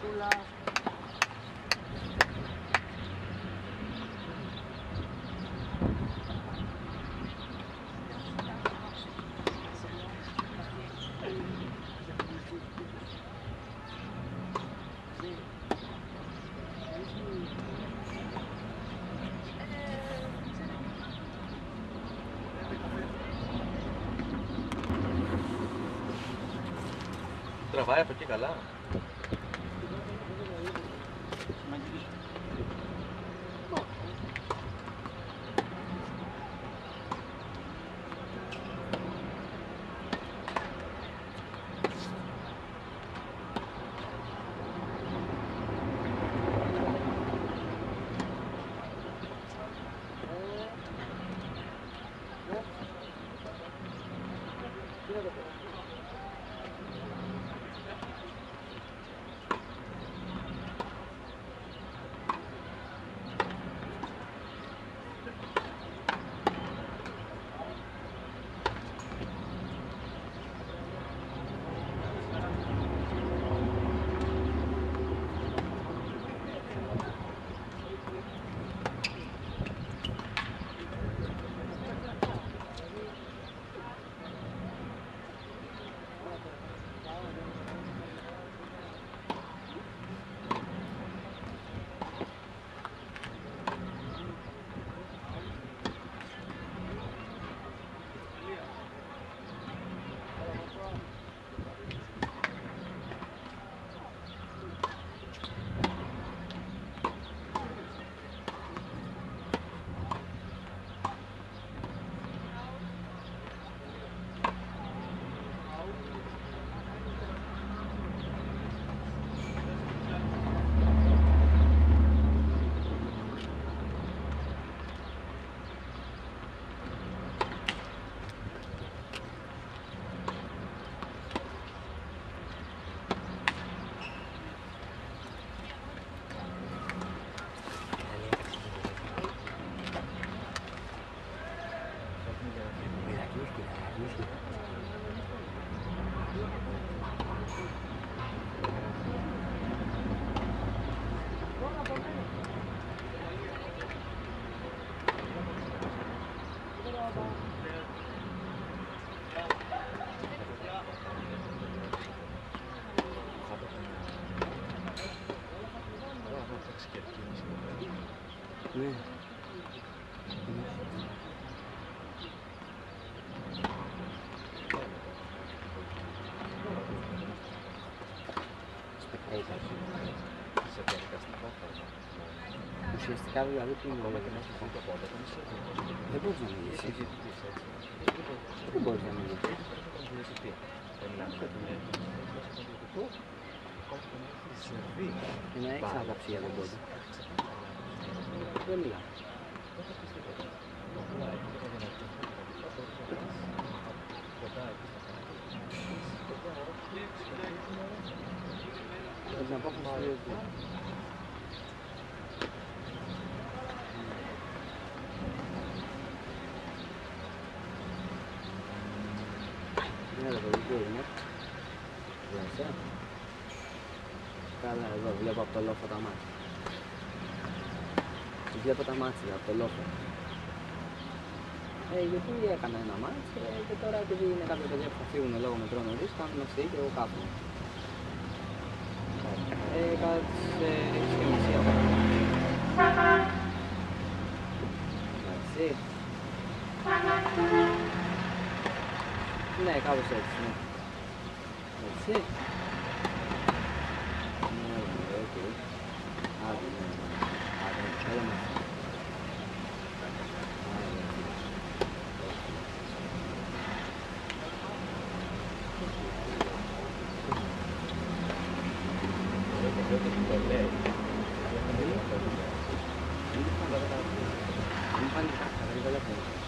Τραβάει από εκεί καλά. Ναι. Ουσιαστικά δηλαδή τι είναι δεν μπορείς να μιλήσεις. Δεν μπορείς να μιλήσεις. Και να έχεις άποψη για τον κόσμο. Δεν μιλάω. Θες να πω πως ναι ρε παιδί, τι έγινε. Βγαίνεσαι. Καλά, εδώ βλέπω από το λόφο τα μάτια. Βλέπω τα μάτια από το λόφο. Γιατί έκανα ένα μάτς και τώρα επειδή είναι κάποια παιδιά που θα φύγουν λόγω μετρό νωρίς, κάνουν αυτή και εγώ κάπου. Κατά τις 6:30 από εντάξει. Ναι, κάπως έτσι, ναι. Έτσι. Ναι, οκ. Άντε, ναι. Άντε, έλα μας. Ini kan